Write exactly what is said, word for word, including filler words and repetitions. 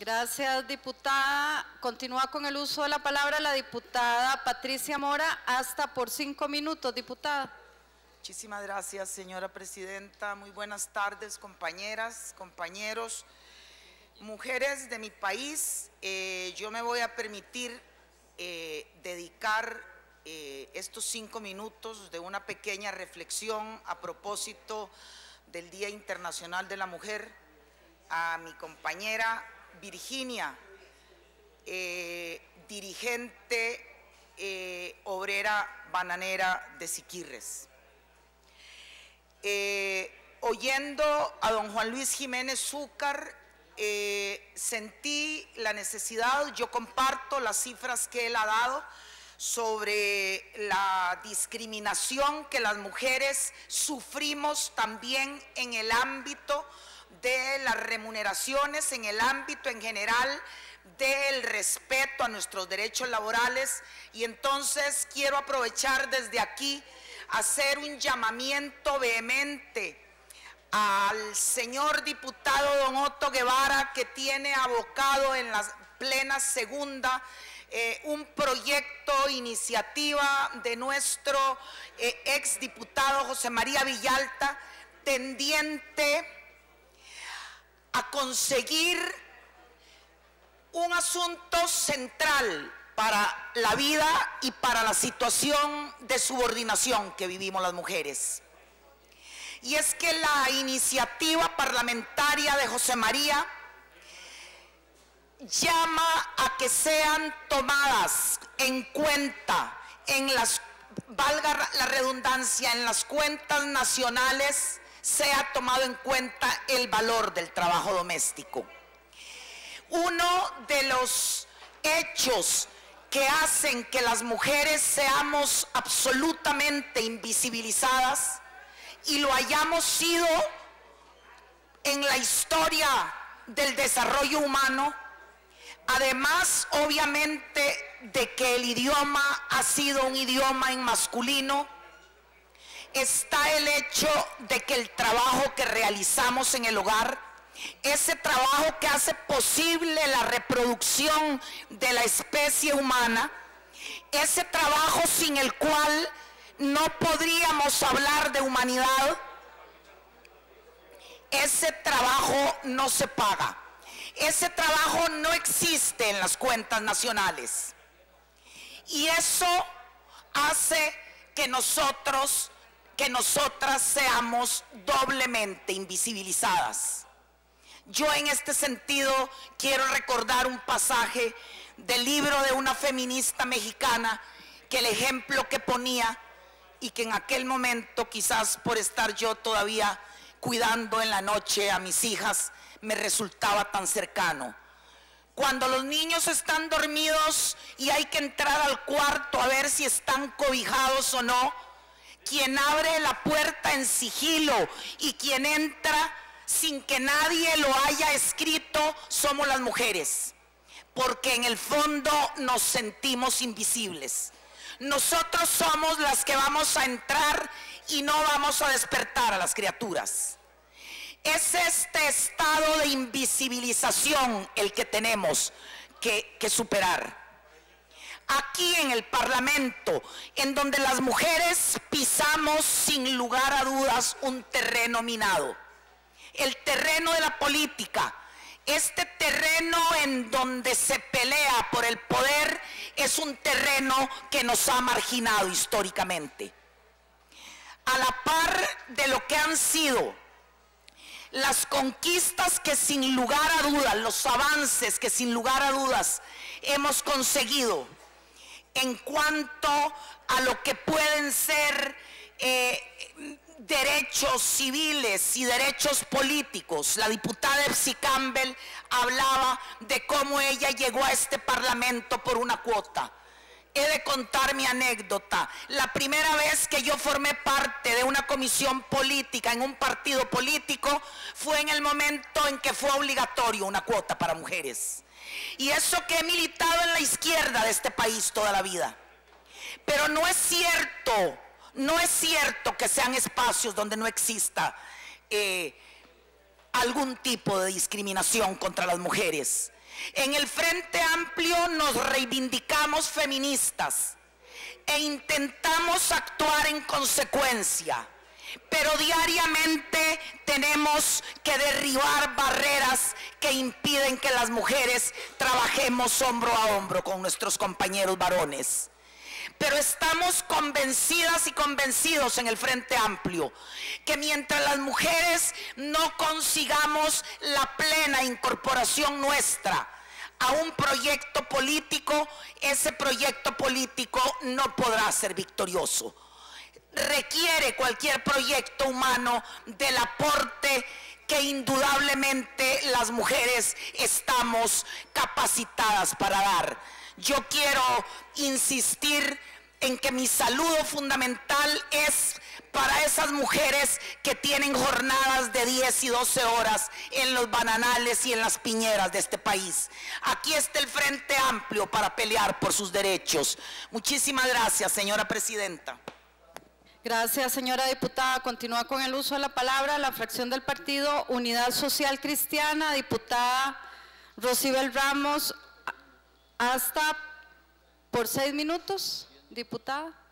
Gracias, diputada. Continúa con el uso de la palabra la diputada Patricia Mora, hasta por cinco minutos, diputada. Muchísimas gracias, señora presidenta. Muy buenas tardes, compañeras, compañeros, mujeres de mi país. Eh, yo me voy a permitir eh, dedicar eh, estos cinco minutos de una pequeña reflexión a propósito del Día Internacional de la Mujer a mi compañera Virginia, eh, dirigente eh, obrera bananera de Siquirres. Eh, oyendo a don Juan Luis Jiménez Zúcar, eh, sentí la necesidad, yo comparto las cifras que él ha dado sobre la discriminación que las mujeres sufrimos también en el ámbito de las remuneraciones, en el ámbito en general del respeto a nuestros derechos laborales. Y entonces quiero aprovechar desde aquí hacer un llamamiento vehemente al señor diputado don Otto Guevara, que tiene abocado en la plena segunda eh, un proyecto, iniciativa de nuestro eh, ex diputado José María Villalta, tendiente a conseguir un asunto central para la vida y para la situación de subordinación que vivimos las mujeres. Y es que la iniciativa parlamentaria de José María llama a que sean tomadas en cuenta, en las, valga la redundancia, en las cuentas nacionales, sea tomado en cuenta el valor del trabajo doméstico. Uno de los hechos que hacen que las mujeres seamos absolutamente invisibilizadas y lo hayamos sido en la historia del desarrollo humano, además obviamente de que el idioma ha sido un idioma en masculino, está el hecho de que el trabajo que realizamos en el hogar, ese trabajo que hace posible la reproducción de la especie humana, ese trabajo sin el cual no podríamos hablar de humanidad, ese trabajo no se paga, ese trabajo no existe en las cuentas nacionales. Y eso hace que nosotros, que nosotras seamos doblemente invisibilizadas. Yo en este sentido quiero recordar un pasaje del libro de una feminista mexicana, que el ejemplo que ponía y que en aquel momento, quizás por estar yo todavía cuidando en la noche a mis hijas, me resultaba tan cercano. Cuando los niños están dormidos y hay que entrar al cuarto a ver si están cobijados o no, quien abre la puerta en sigilo y quien entra sin que nadie lo haya escrito somos las mujeres, porque en el fondo nos sentimos invisibles. Nosotros somos las que vamos a entrar y no vamos a despertar a las criaturas. Es este estado de invisibilización el que tenemos que, que superar. Aquí en el Parlamento, en donde las mujeres pisamos sin lugar a dudas un terreno minado, el terreno de la política, este terreno en donde se pelea por el poder, es un terreno que nos ha marginado históricamente. A la par de lo que han sido las conquistas que sin lugar a dudas, los avances que sin lugar a dudas hemos conseguido en cuanto a lo que pueden ser eh, derechos civiles y derechos políticos. La diputada Epsi Campbell hablaba de cómo ella llegó a este Parlamento por una cuota. He de contar mi anécdota. La primera vez que yo formé parte de una comisión política en un partido político fue en el momento en que fue obligatorio una cuota para mujeres. Y eso que he militado en la izquierda de este país toda la vida. Pero no es cierto, no es cierto que sean espacios donde no exista eh, algún tipo de discriminación contra las mujeres. En el Frente Amplio nos reivindicamos feministas e intentamos actuar en consecuencia, pero diariamente tenemos que derribar barreras que impiden que las mujeres trabajemos hombro a hombro con nuestros compañeros varones. Pero estamos convencidas y convencidos en el Frente Amplio que mientras las mujeres no consigamos la plena incorporación nuestra a un proyecto político, ese proyecto político no podrá ser victorioso. Requiere cualquier proyecto humano del aporte que indudablemente las mujeres estamos capacitadas para dar. Yo quiero insistir en que mi saludo fundamental es para esas mujeres que tienen jornadas de diez y doce horas en los bananales y en las piñeras de este país. Aquí está el Frente Amplio para pelear por sus derechos. Muchísimas gracias, señora presidenta. Gracias, señora diputada. Continúa con el uso de la palabra la fracción del Partido Unidad Social Cristiana, diputada Rosibel Ramos, hasta por seis minutos, diputada.